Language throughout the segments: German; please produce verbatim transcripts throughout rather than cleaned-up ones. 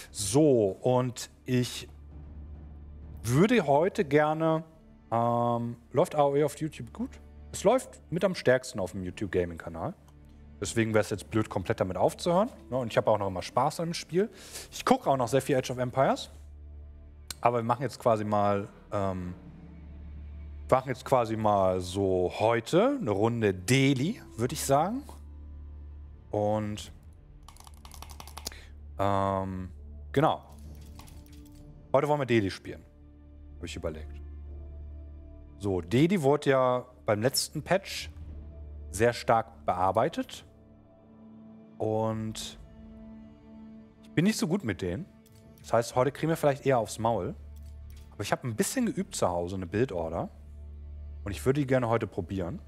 So, und ich würde heute gerne, ähm, läuft A O E auf YouTube gut? Es läuft mit am stärksten auf dem YouTube Gaming Kanal. Deswegen wäre es jetzt blöd, komplett damit aufzuhören. Ne? Und ich habe auch noch immer Spaß an dem Spiel. Ich gucke auch noch sehr viel Age of Empires. Aber wir machen jetzt quasi mal, ähm, wir machen jetzt quasi mal so heute eine Runde Daily, würde ich sagen. Und ähm, genau. Heute wollen wir Daily spielen. Habe ich überlegt. So, Daily wurde ja beim letzten Patch sehr stark bearbeitet. Und ich bin nicht so gut mit denen. Das heißt, heute kriegen wir vielleicht eher aufs Maul. Aber ich habe ein bisschen geübt zu Hause, eine Bildorder. Und ich würde die gerne heute probieren.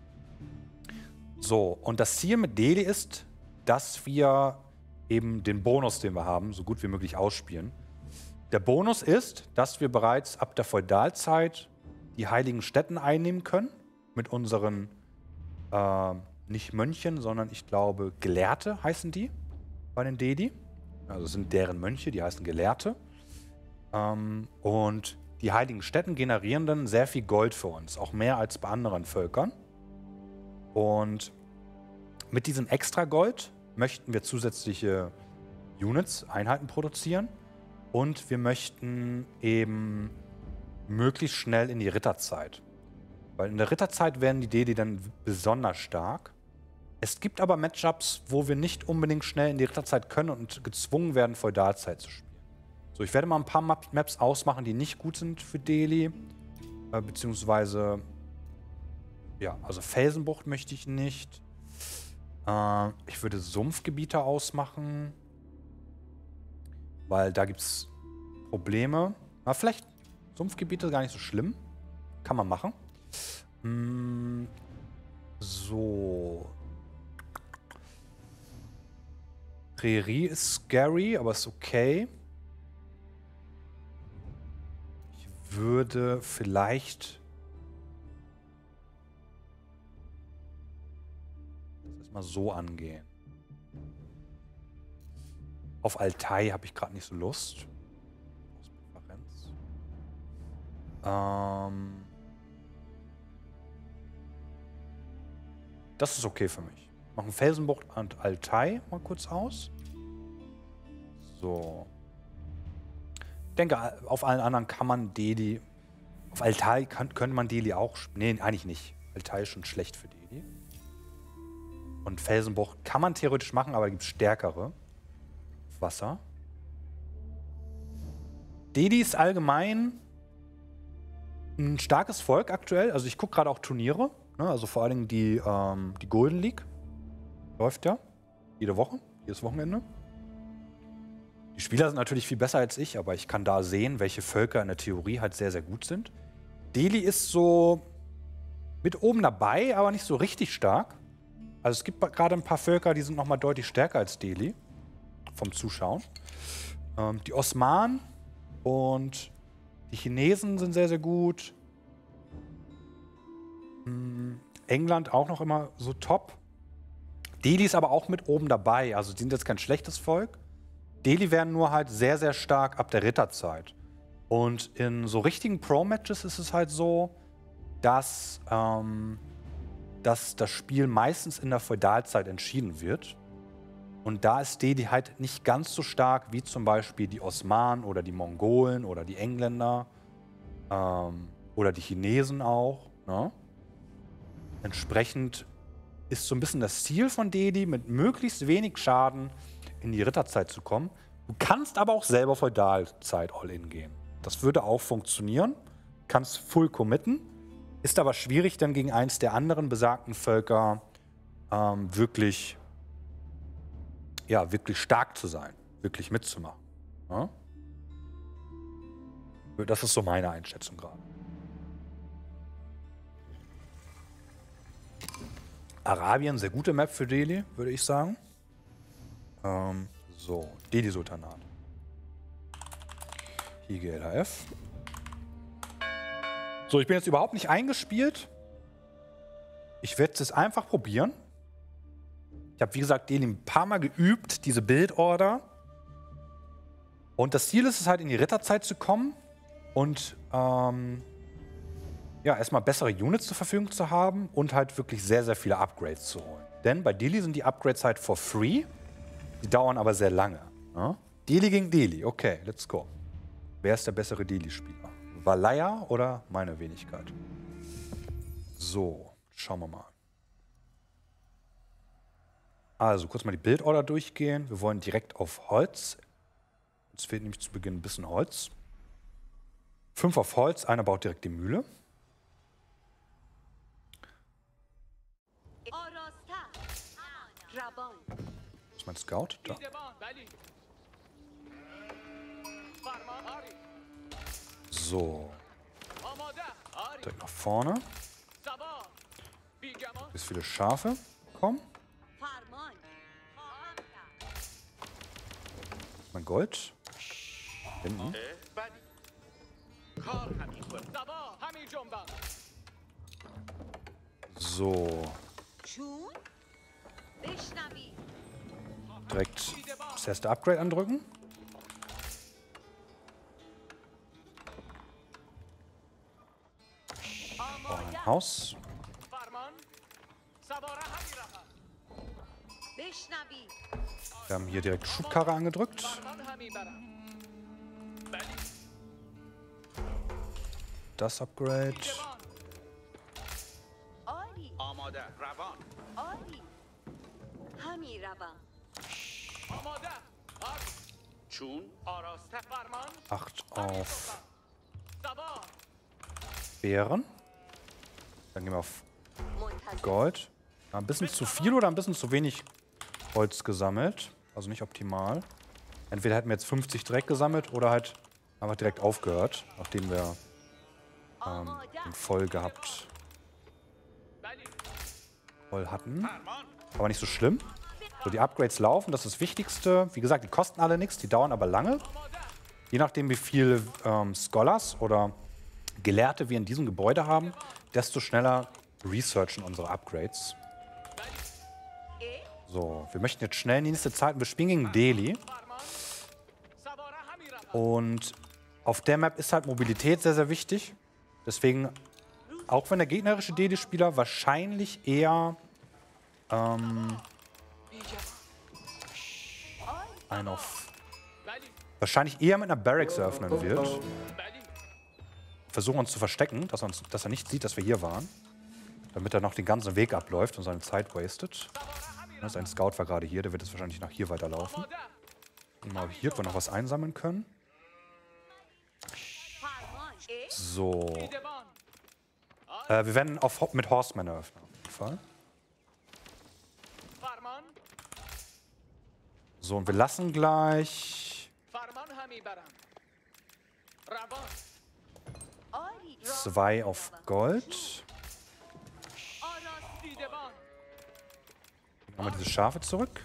So, und das Ziel mit Daily ist, dass wir eben den Bonus, den wir haben, so gut wie möglich ausspielen. Der Bonus ist, dass wir bereits ab der Feudalzeit die heiligen Stätten einnehmen können. Mit unseren, äh, nicht Mönchen, sondern ich glaube Gelehrte heißen die bei den Daily. Also das sind deren Mönche, die heißen Gelehrte. Ähm, und die heiligen Stätten generieren dann sehr viel Gold für uns, auch mehr als bei anderen Völkern. Und mit diesem extra Gold möchten wir zusätzliche Units, Einheiten produzieren. Und wir möchten eben möglichst schnell in die Ritterzeit. Weil in der Ritterzeit werden die Daily dann besonders stark. Es gibt aber Matchups, wo wir nicht unbedingt schnell in die Ritterzeit können und gezwungen werden, Feudalzeit zu spielen. So, ich werde mal ein paar Maps ausmachen, die nicht gut sind für Daily. Äh, beziehungsweise, ja, also Felsenbucht möchte ich nicht. Äh, ich würde Sumpfgebiete ausmachen. Weil da gibt es Probleme. Aber vielleicht Sumpfgebiete gar nicht so schlimm. Kann man machen. Hm, so. Prärie ist scary, aber ist okay. Ich würde vielleicht das erstmal so angehen. Auf Altai habe ich gerade nicht so Lust. Aus Präferenz. Ähm das ist okay für mich. Machen Felsenbucht und Altai mal kurz aus. So. Ich denke, auf allen anderen kann man Daily. Auf Altai kann, könnte man Daily auch. Nee, eigentlich nicht. Altai ist schon schlecht für Daily. Und Felsenbucht kann man theoretisch machen, aber da gibt es stärkere. Wasser. Daily ist allgemein ein starkes Volk aktuell. Also ich gucke gerade auch Turniere. Ne? Also vor allen Dingen die, ähm, die Golden League. Läuft ja. Jede Woche. Jedes Wochenende. Die Spieler sind natürlich viel besser als ich, aber ich kann da sehen, welche Völker in der Theorie halt sehr, sehr gut sind. Daily ist so mit oben dabei, aber nicht so richtig stark. Also es gibt gerade ein paar Völker, die sind nochmal deutlich stärker als Daily. Vom Zuschauen. Ähm, die Osmanen und die Chinesen sind sehr, sehr gut. Ähm, England auch noch immer so top. Delhi ist aber auch mit oben dabei. Also die sind jetzt kein schlechtes Volk. Delhi werden nur halt sehr, sehr stark ab der Ritterzeit. Und in so richtigen Pro-Matches ist es halt so, dass, ähm, dass das Spiel meistens in der Feudalzeit entschieden wird. Und da ist Daily halt nicht ganz so stark wie zum Beispiel die Osmanen oder die Mongolen oder die Engländer ähm, oder die Chinesen auch. Ne? Entsprechend ist so ein bisschen das Ziel von Daily, mit möglichst wenig Schaden in die Ritterzeit zu kommen. Du kannst aber auch selber Feudalzeit All-In gehen. Das würde auch funktionieren. Kannst full committen. Ist aber schwierig, dann gegen eins der anderen besagten Völker ähm, wirklich ja, wirklich stark zu sein, wirklich mitzumachen. Ja? Das ist so meine Einschätzung gerade. Arabien, sehr gute Map für Delhi, würde ich sagen. Ähm, so, Delhi-Sultanat. I G L H F. So, ich bin jetzt überhaupt nicht eingespielt. Ich werde es einfach probieren. Ich habe, wie gesagt, Delhi ein paar Mal geübt, diese Bildorder. Und das Ziel ist es halt, in die Ritterzeit zu kommen und ähm, ja, erstmal bessere Units zur Verfügung zu haben und halt wirklich sehr, sehr viele Upgrades zu holen. Denn bei Delhi sind die Upgrades halt for free, die dauern aber sehr lange. Ne? Delhi gegen Delhi, okay, let's go. Wer ist der bessere Delhi-Spieler? Valaya oder meine Wenigkeit? So, schauen wir mal. Also, kurz mal die Bildorder durchgehen. Wir wollen direkt auf Holz. Uns fehlt nämlich zu Beginn ein bisschen Holz. Fünf auf Holz, einer baut direkt die Mühle. Das ist mein Scout, da. So. Direkt nach vorne. Bis viele Schafe kommen. Mein Gold. Hinten. So. Direkt das erste Upgrade andrücken. Oh, ein Haus. Wir haben hier direkt Schubkarre angedrückt. Das Upgrade. Acht auf Bären. Dann gehen wir auf Gold. Ein bisschen zu viel oder ein bisschen zu wenig Holz gesammelt. Also nicht optimal. Entweder hätten wir jetzt fünfzig direkt gesammelt oder halt einfach direkt aufgehört, nachdem wir ähm, den voll gehabt voll hatten. Aber nicht so schlimm. So, die Upgrades laufen, das ist das Wichtigste. Wie gesagt, die kosten alle nichts, die dauern aber lange. Je nachdem, wie viele ähm, Scholars oder Gelehrte wir in diesem Gebäude haben, desto schneller researchen unsere Upgrades. So, wir möchten jetzt schnell in die nächste Zeit. Wir spielen gegen Delhi. Und auf der Map ist halt Mobilität sehr, sehr wichtig. Deswegen, auch wenn der gegnerische Delhi-Spieler wahrscheinlich eher ähm, ein auf wahrscheinlich eher mit einer Barracks eröffnen wird. Versuchen uns zu verstecken, dass er, uns, dass er nicht sieht, dass wir hier waren. Damit er noch den ganzen Weg abläuft und seine Zeit wastet. Das ist ein Scout war gerade hier, der wird jetzt wahrscheinlich nach hier weiterlaufen. Und mal hier, wo wir noch was einsammeln können. So. Äh, wir werden auf, mit Horsemen eröffnen, auf jeden Fall. So, und wir lassen gleich zwei auf Gold. Machen wir diese Schafe zurück.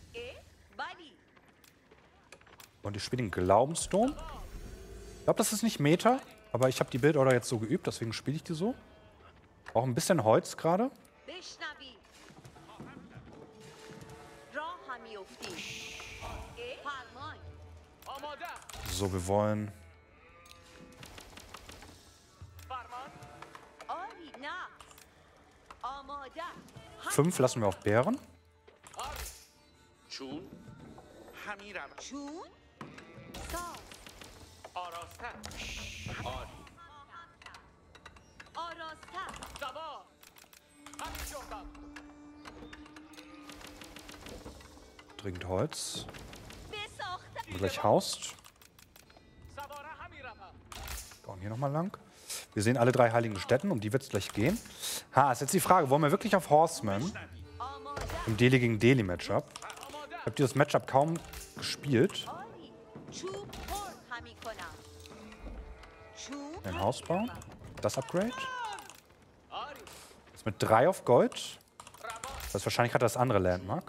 Und ich spiele den Glaubensdom. Ich glaube, das ist nicht Meta, aber ich habe die Bildorder jetzt so geübt, deswegen spiele ich die so. Auch ein bisschen Holz gerade. So, wir wollen fünf lassen wir auf Bären. Dringend Holz. Und gleich haust. Bauen hier nochmal lang. Wir sehen alle drei heiligen Städten, um die wird es gleich gehen. Ha, ist jetzt die Frage, wollen wir wirklich auf Horsemen im Delhi gegen Delhi Matchup? Ich habe dieses Matchup kaum gespielt. Ein Haus bauen. Das Upgrade. Ist mit drei auf Gold. Das heißt, wahrscheinlich hat er das andere Landmark.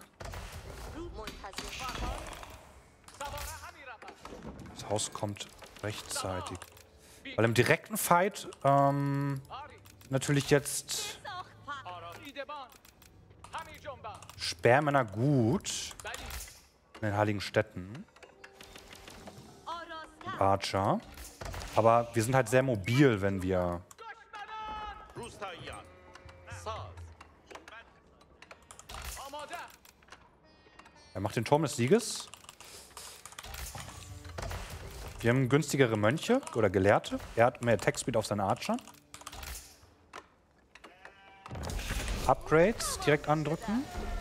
Das Haus kommt rechtzeitig. Weil im direkten Fight ähm, natürlich jetzt Sperrmänner gut in den heiligen Städten. Archer. Aber wir sind halt sehr mobil, wenn wir... Er macht den Turm des Sieges. Wir haben günstigere Mönche oder Gelehrte. Er hat mehr Attack Speed auf seine Archer. Upgrades direkt andrücken.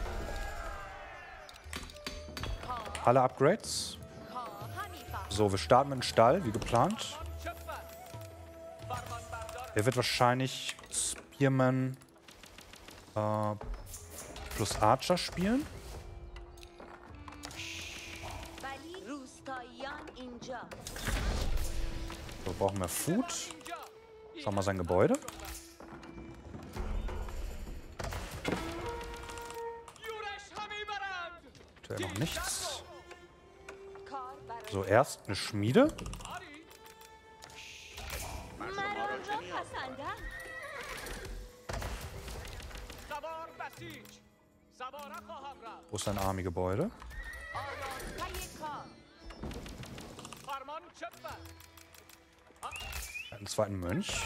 Alle Upgrades. So, wir starten mit dem Stall, wie geplant. Er wird wahrscheinlich Spearman äh, plus Archer spielen. So, brauchen wir Food. Schauen wir mal sein Gebäude. Aktuell noch nichts. So, erst eine Schmiede. Wo ist sein Army-Gebäude? Einen zweiten Mönch.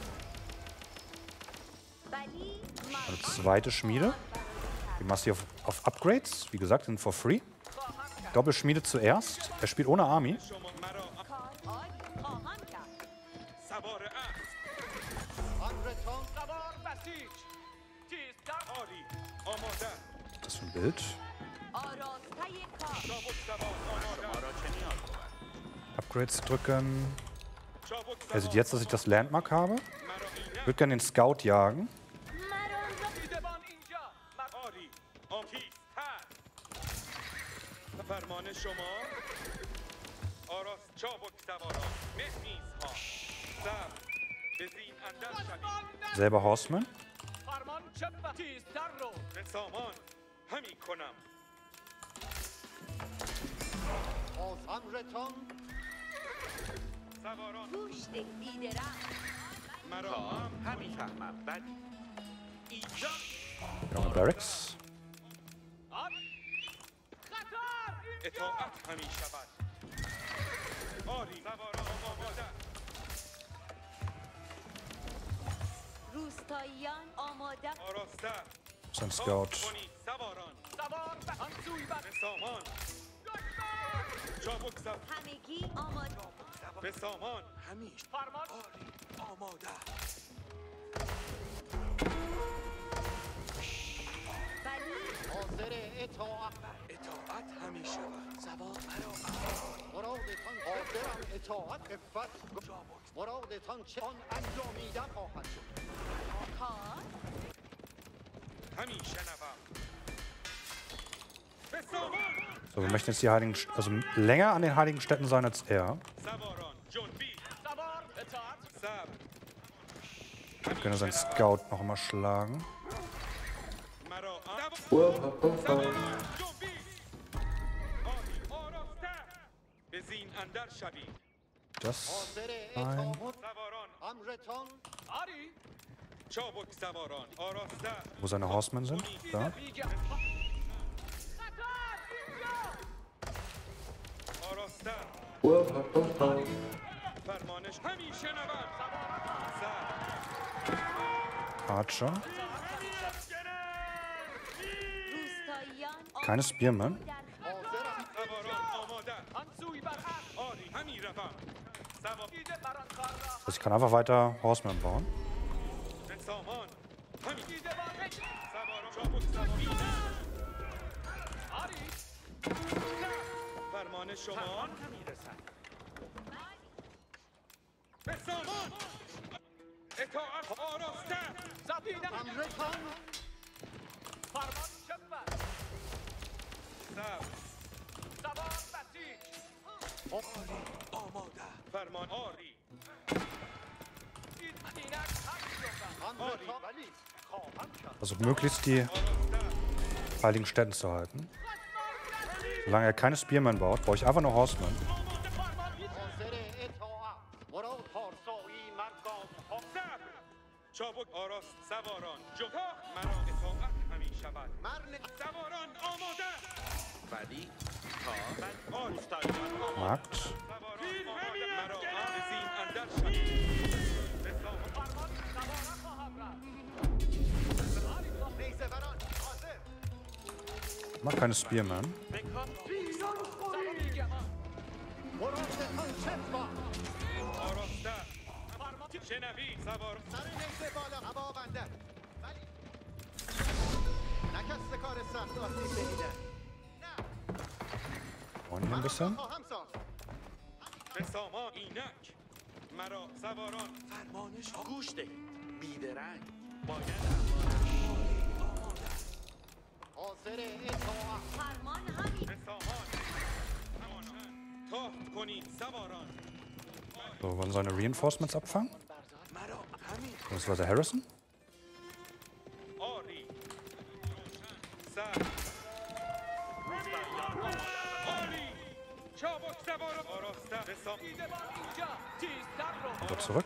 Eine zweite Schmiede. Die machst du auf, auf Upgrades. Wie gesagt, sind for free. Doppelschmiede zuerst. Er spielt ohne Army. Das ist ein Bild. Upgrades drücken. Er sieht jetzt, dass ich das Landmark habe. Ich würde gerne den Scout jagen. Selber Horseman. Ja, Barracks. Sein Scout. So, wir möchten jetzt die Heiligen, also länger an den Heiligen Städten sein als er. Wir können seinen Scout noch mal schlagen. Das ein. Wo seine Horsemen sind? Da. Archer. Keine Spearman. Also ich kann einfach weiter Horseman bauen. Also möglichst die Heiligen Städten zu halten. Solange er keine Spearman baut, baue ich einfach nur Horseman. Markt. Mach keine Spearman. Und hier ein bisschen. So, wollen seine Reinforcements abfangen? Das war der Harrison. Wieder zurück.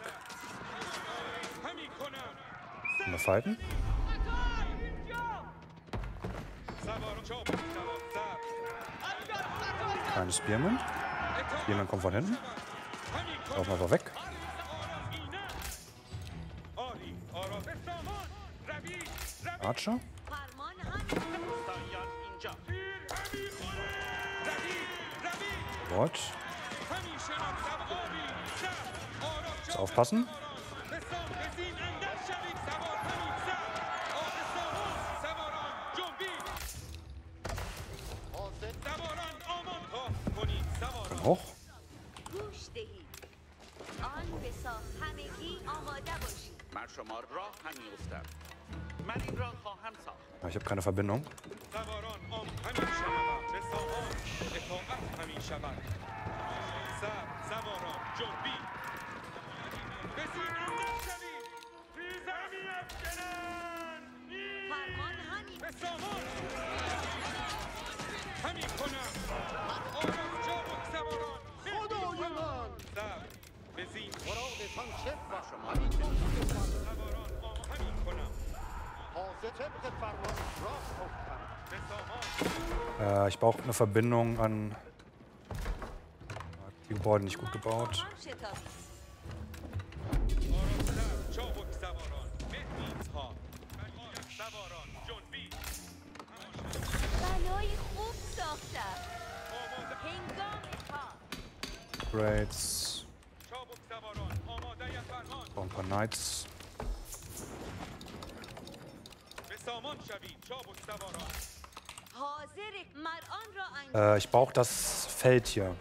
Wir fighten. Keine Spearman. Spearman kommt von hinten. Laufen wir aber weg. Archer. Gott. Jetzt aufpassen. Dann hoch. Ja, ich habe keine Verbindung. Äh, ich brauche eine Verbindung an... Die Gebäude nicht gut gebaut. Upgrades. Ein paar Knights. Äh, ich brauche das Feld hier.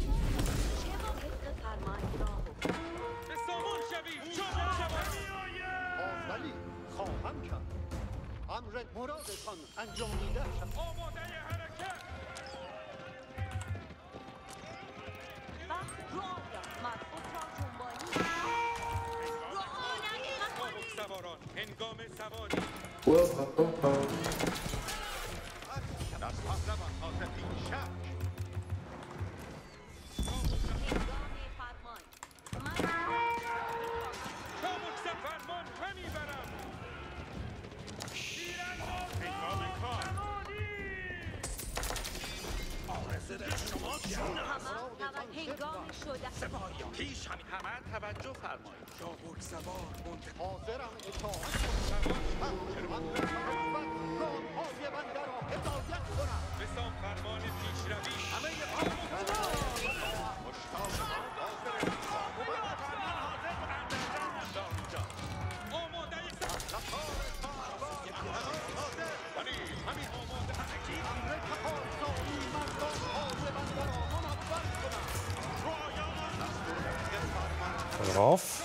Drauf.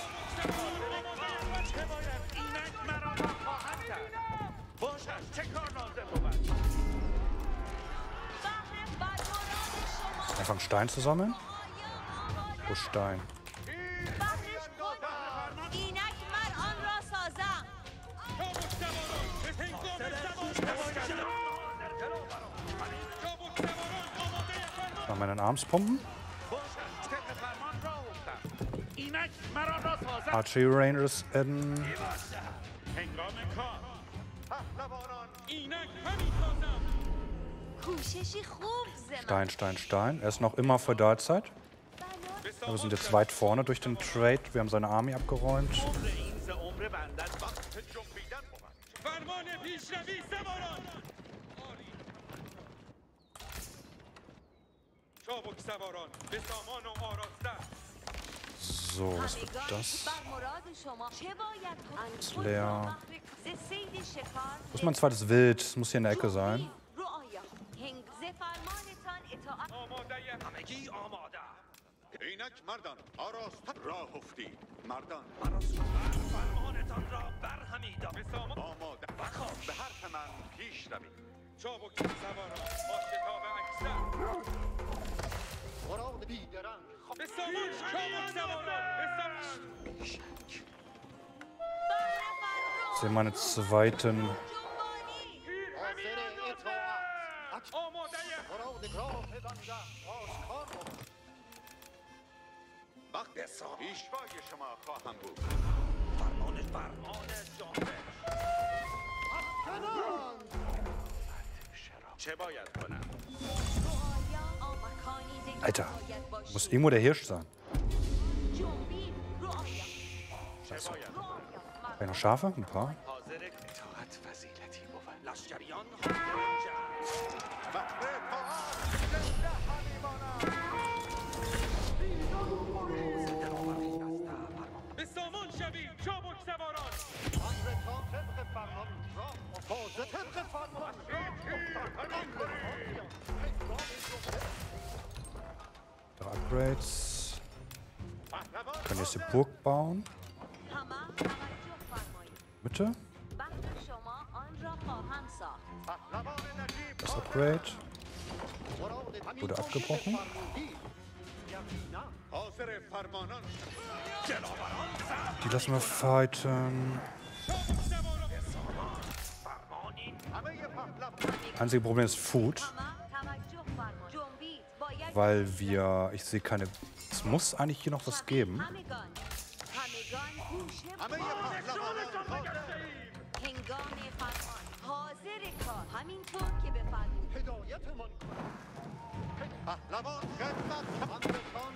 Einfach einen Stein zu sammeln. Wo Stein? Mal meinen Arms pumpen. Archery Rangers adden. Stein, Stein, Stein. Er ist noch immer Feudalzeit. Wir sind jetzt weit vorne durch den Trade. Wir haben seine Army abgeräumt. So, was wird das? Ist leer. Wo ist mein zweites Wild? Das muss hier in der Ecke sein. اینک مردان آراست راه افتید مردان فرمانتان را برهمید آماده به حرف من پیش روید چابک سواران با شتاب اکثر مراد بیدرنگ به سامان چابک سواران به سامان Das sind meine zweiten. حاضر اطاعت آماده مراد راه بنده آشکار بود وقت پیشوای شما خواهم بود فرمان فرمان جامعه چه باید کنم؟ Alter, muss irgendwo der Hirsch sein. چه باید Vielleicht noch Schafe? Ein paar. حاضر اطاعت فضیلتی بود لشکریان حاضر جنگ بهر اطاعت زنده همیمانم به سامان شوید چابک سواران امر تا طبق فرمان راه حاضر طبق فرمان Upgrades. Wir können jetzt die Burg bauen. Bitte. Das Upgrade wurde abgebrochen. حاضر فرمانان Die lassen wir fighten. همه پهلوان Einzige Problem ist Food, weil wir, ich sehe keine, es muss eigentlich hier noch was geben. همه پهلوان هدایتمان کنید پهلوان خدمت امرتان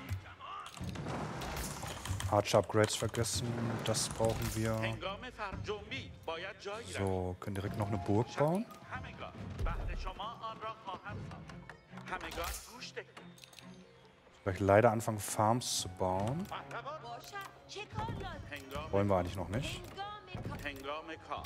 Archer Upgrades vergessen, das brauchen wir. هنگام فرم جنبید باید جایی رفت So, können direkt noch eine Burg bauen. همگان بهر شما آن را خواهم ساخت همگان گوش دهید Vielleicht leider anfangen, Farms zu bauen. هنگام Wollen wir eigentlich noch nicht. هنگام کار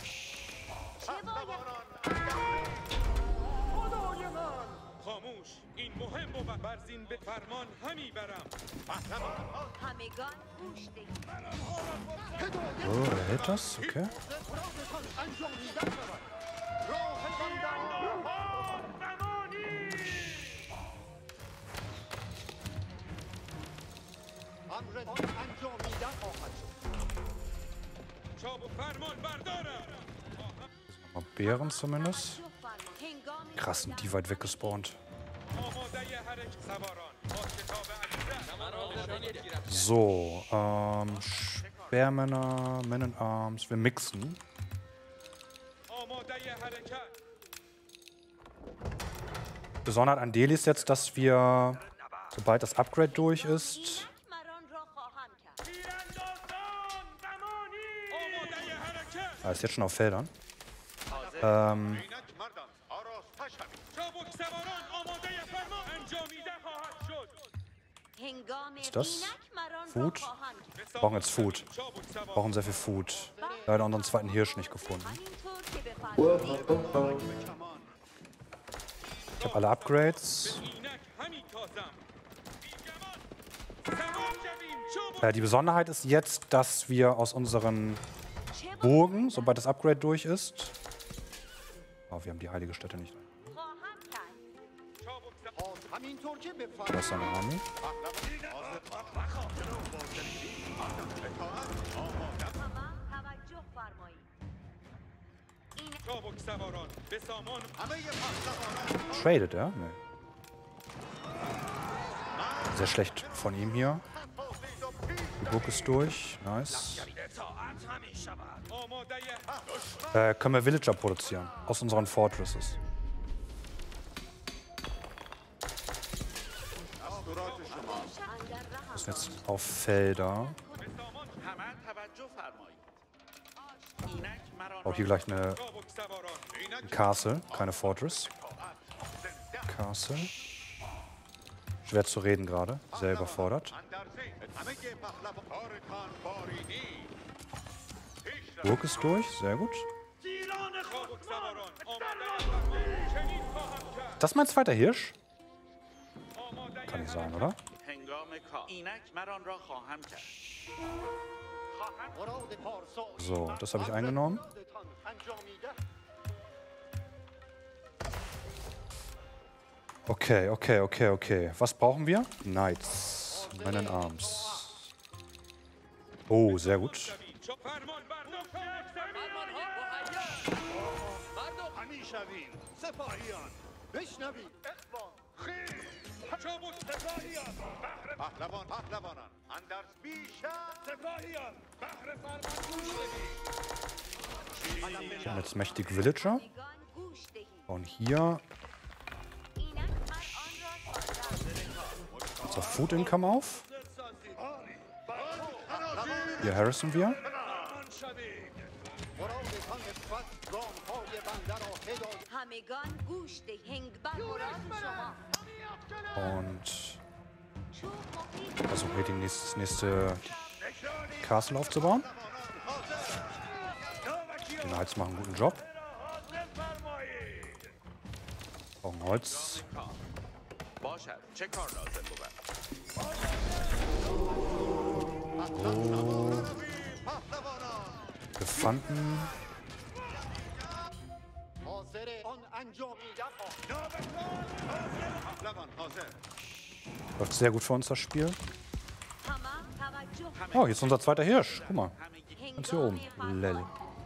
خدای من خاموش این مهم بود برزین به فرمان همی برم همگان گوش دهید. So, er hält das, okay. مرادتان انجامیده شود راه بنده امرتان انجامیده خواهد شد چاب و فرمان بردارم Mal Bären zumindest. هنگام Krass, sind die weit weggespawnt. آماده حرکت سواران با شتاب اکثر So, ähm, Speermänner, Men in Arms, wir mixen. آماده حرکت Besonderheit an Delhi ist jetzt, dass wir, sobald das Upgrade durch ist, مران را خواهم کرد. تیراندازان زمانی آماده حرکت er ist jetzt schon auf Feldern. Ähm, اینک مردان آراسته شوید چابک سواران آماده فرمان انجامیده خواهد شد هنگام das? اینک مران را Food? خواهم کرد. brauchen jetzt Food. چابک سوار Brauchen sehr viel Food. Leider unseren zweiten Hirsch nicht gefunden. همینطور که بفرمایید. Ich habe alle Upgrades. اینک همی تازم بیگمان سوار شویم چابک Äh, die Besonderheit ist jetzt, dass wir aus unseren چه Burgen, sobald das Upgrade durch ist. Oh, wir haben die heilige Stätte nicht. خواهم کرد. چابک سوار حاضر همینطور که Da بفرمایید ist eine Armee. همه توجه فرمایید. این چابک سواران به سامان همه پهلوانان Tradet er? Nee. Sehr schlecht von ihm hier. حاضرید و پیش Die Burg ist durch. Nice. اطاعت همی شود آماده Äh, können wir Villager produzieren. Aus unseren Fortresses. دستورات شما اندر رهم Wir sind jetzt auf Felder. به سامان همه توجه فرمایید اینک مران Auch hier gleich eine چابک سواران اینک Castle, keine Fortress. Castle. Schwer zu reden gerade. Sehr überfordert. Burg ist durch. Sehr gut. Das ist mein zweiter Hirsch? Kann nicht sein, oder? So, das habe ich eingenommen. Okay, okay, okay, okay. Was brauchen wir? Knights. Men in Arms. Oh, sehr gut. Wir haben jetzt mächtig Villager. Und hier unser Food Income auf. Hier harrison wir. Und versuchen wir die nächste, nächste Castle aufzubauen. Die Knights machen einen guten Job. Brauchen Holz. Oh. Gefangen. Läuft sehr gut für uns das Spiel. Oh, hier ist unser zweiter Hirsch. Guck mal. Ganz hier oben. Lel.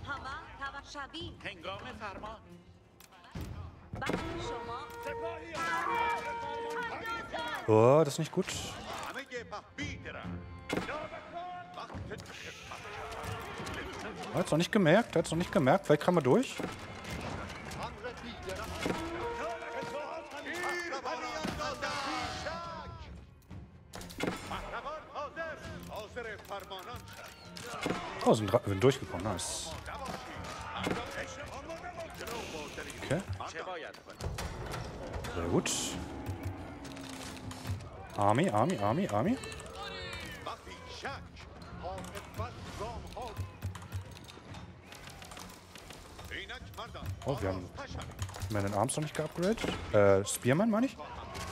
Oh, das ist nicht gut. Er hat es noch nicht gemerkt. Er hat es noch nicht gemerkt. Vielleicht kommen wir durch. Oh, sind, wir sind durchgekommen. Nice. Okay. Sehr gut. Army, Army, Army, Army. Oh, wir haben Man in Arms noch nicht geupgradet. Äh, Spearman, meine ich.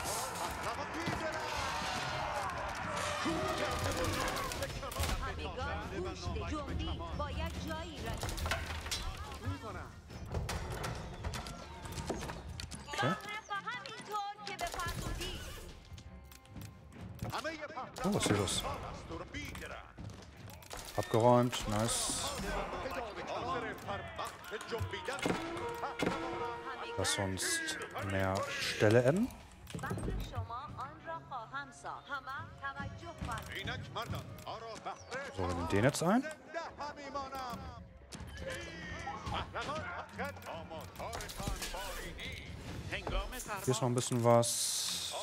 Okay. Oh, was ist hier los? Abgeräumt, nice. Lass uns mehr Ställe adden. So, wir nehmen den jetzt ein. Hier ist noch ein bisschen was.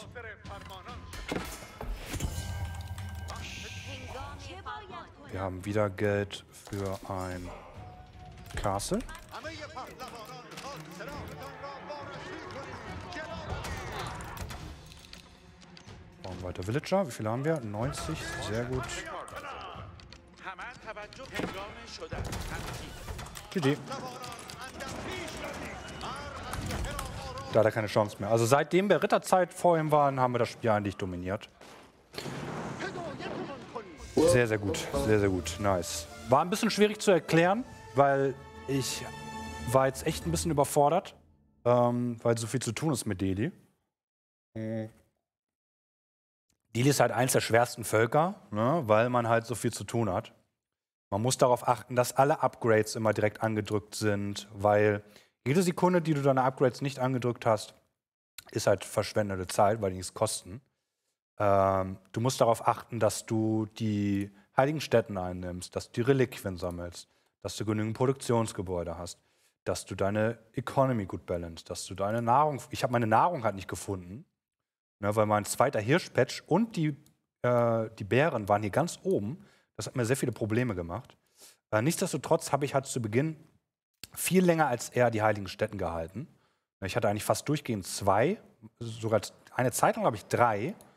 Wir haben wieder Geld für ein Castle. Bauen weiter Villager. Wie viele haben wir? neunzig. Sehr gut. G G. Da hat er keine Chance mehr. Also seitdem wir Ritterzeit vor ihm waren, haben wir das Spiel eigentlich dominiert. Sehr, sehr gut. Sehr, sehr gut. Nice. War ein bisschen schwierig zu erklären, weil ich war jetzt echt ein bisschen überfordert, ähm, weil so viel zu tun ist mit Delhi. Mhm. Delhi ist halt eins der schwersten Völker, ne, weil man halt so viel zu tun hat. Man muss darauf achten, dass alle Upgrades immer direkt angedrückt sind, weil jede Sekunde, die du deine Upgrades nicht angedrückt hast, ist halt verschwendete Zeit, weil die nichts kosten. Ähm, du musst darauf achten, dass du die heiligen Stätten einnimmst, dass du die Reliquien sammelst, dass du genügend Produktionsgebäude hast, dass du deine Economy gut balanced, dass du deine Nahrung... Ich habe meine Nahrung halt nicht gefunden, ne, weil mein zweiter Hirschpatch und die, äh, die Bären waren hier ganz oben. Das hat mir sehr viele Probleme gemacht. Äh, nichtsdestotrotz habe ich halt zu Beginn viel länger als er die heiligen Stätten gehalten. Ich hatte eigentlich fast durchgehend zwei, sogar eine Zeit lang habe ich drei.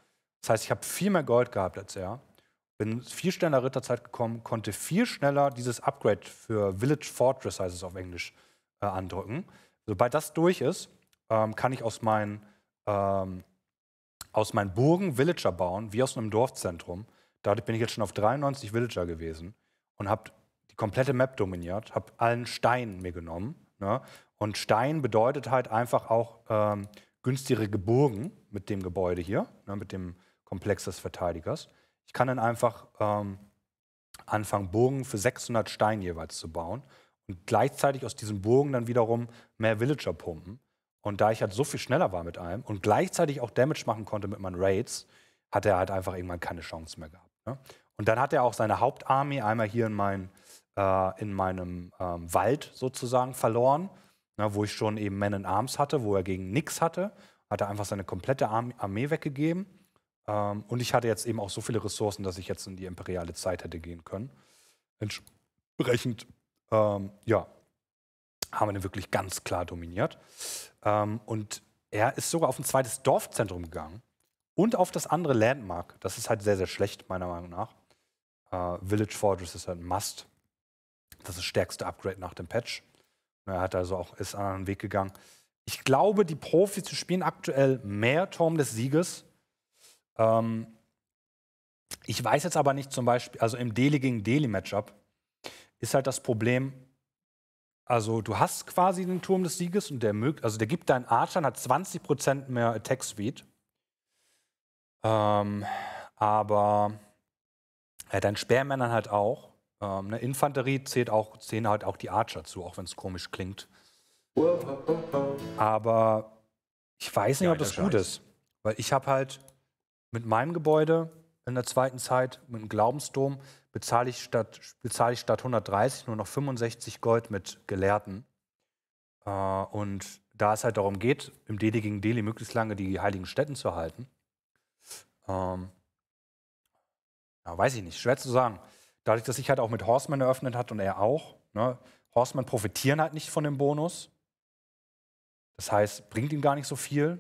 Das heißt, ich habe viel mehr Gold gehabt als er. Bin viel schneller Ritterzeit gekommen, konnte viel schneller dieses Upgrade für Village Fortress, heißt es auf Englisch, äh, andrücken. Sobald das durch ist, ähm, kann ich aus meinen, ähm, aus meinen Burgen Villager bauen, wie aus einem Dorfzentrum. Dadurch bin ich jetzt schon auf dreiundneunzig Villager gewesen und habe die komplette Map dominiert, habe allen Stein mir genommen. Ne? Und Stein bedeutet halt einfach auch ähm, günstigere Burgen mit dem Gebäude hier, ne, mit dem Komplex des Verteidigers. Ich kann dann einfach ähm, anfangen, Burgen für sechshundert Stein jeweils zu bauen und gleichzeitig aus diesen Burgen dann wiederum mehr Villager pumpen. Und da ich halt so viel schneller war mit allem und gleichzeitig auch Damage machen konnte mit meinen Raids, hat er halt einfach irgendwann keine Chance mehr gehabt. Ne? Und dann hat er auch seine Hauptarmee einmal hier in, mein, äh, in meinem ähm, Wald sozusagen verloren, ne, wo ich schon eben Men in Arms hatte, wo er gegen nichts hatte, hat er einfach seine komplette Arm Armee weggegeben. Ähm, und ich hatte jetzt eben auch so viele Ressourcen, dass ich jetzt in die imperiale Zeit hätte gehen können. Entsprechend, ähm, ja, haben wir den wirklich ganz klar dominiert. Ähm, und er ist sogar auf ein zweites Dorfzentrum gegangen und auf das andere Landmark. Das ist halt sehr, sehr schlecht, meiner Meinung nach. Äh, Village Fortress ist halt ein Must. Das ist das stärkste Upgrade nach dem Patch. Er hat also auch ist einen anderen Weg gegangen. Ich glaube, die Profis spielen aktuell mehr Turm des Sieges. Ähm, ich weiß jetzt aber nicht zum Beispiel, also im Daily gegen Daily Matchup ist halt das Problem, also du hast quasi den Turm des Sieges und der mögt, also der gibt deinen Archern hat zwanzig Prozent mehr Attack Speed. Ähm, aber ja, dein Speermännern halt auch. Ähm, ne, Infanterie zählt auch, zählen halt auch die Archer zu, auch wenn es komisch klingt. Aber ich weiß nicht, ob das gut ist. Weil ich habe halt mit meinem Gebäude in der zweiten Zeit, mit dem Glaubensdom, bezahle ich statt, bezahle ich statt hundertdreißig nur noch fünfundsechzig Gold mit Gelehrten. Äh, und da es halt darum geht, im Daily gegen Daily möglichst lange die heiligen Stätten zu halten, ähm, ja, weiß ich nicht, schwer zu sagen. Dadurch, dass ich halt auch mit Horseman eröffnet hat und er auch, ne, Horseman profitieren halt nicht von dem Bonus. Das heißt, bringt ihm gar nicht so viel.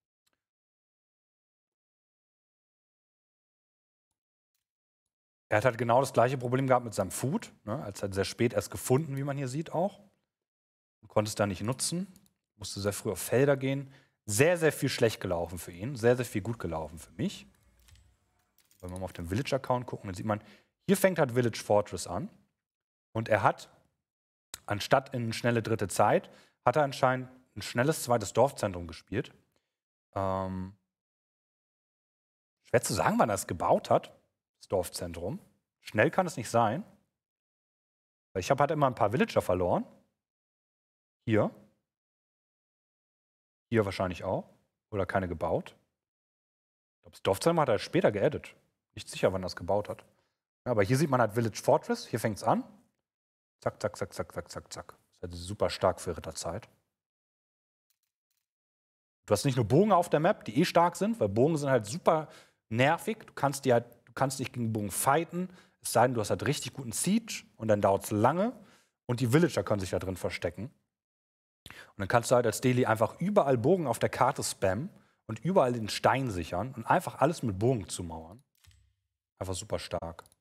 Er hat halt genau das gleiche Problem gehabt mit seinem Food. Ne? Er hat es halt sehr spät erst gefunden, wie man hier sieht auch. Und konnte es da nicht nutzen. Musste sehr früh auf Felder gehen. Sehr, sehr viel schlecht gelaufen für ihn. Sehr, sehr viel gut gelaufen für mich. Wenn wir mal auf den Village-Account gucken, dann sieht man, hier fängt halt Village Fortress an. Und er hat, anstatt in eine schnelle dritte Zeit, hat er anscheinend ein schnelles zweites Dorfzentrum gespielt. Ähm, schwer zu sagen, wann er es gebaut hat, das Dorfzentrum. Schnell kann es nicht sein. Weil ich habe halt immer ein paar Villager verloren. Hier. Hier wahrscheinlich auch. Oder keine gebaut. Ich glaube, das Dorfzentrum hat er später geaddet. Nicht sicher, wann er es gebaut hat. Ja, aber hier sieht man halt Village Fortress. Hier fängt es an. Zack, zack, zack, zack, zack, zack, zack. Das ist halt super stark für Ritterzeit. Du hast nicht nur Bogen auf der Map, die eh stark sind, weil Bogen sind halt super nervig. Du kannst, die halt, du kannst nicht gegen Bogen fighten. Es sei denn, du hast halt richtig guten Siege und dann dauert es lange. Und die Villager können sich da drin verstecken. Und dann kannst du halt als Daily einfach überall Bogen auf der Karte spammen und überall den Stein sichern und einfach alles mit Bogen zumauern. Einfach super stark.